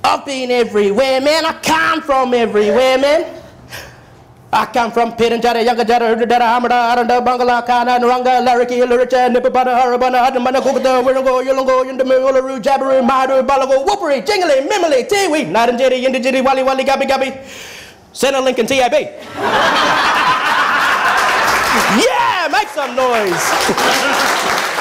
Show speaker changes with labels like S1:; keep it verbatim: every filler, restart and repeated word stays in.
S1: I've been everywhere, man. I come from everywhere, man. I come from Pit and Jada, Younger Jada, Jada, Hamada, Aranda, Bangala, Kana, Nuranga, Lariki, Luricha, Nipapana, Harabana, Adamana, Kukata, Wirango, Yulongo, Yundamuru, Jabbery, Madu, Balago, Whoopery, Jingly, Mimily, Tiwi, Night and Jetty, Indigity, Wally, Wally, Gabby, Gabby, Santa Lincoln, T I B. Yeah, make some noise.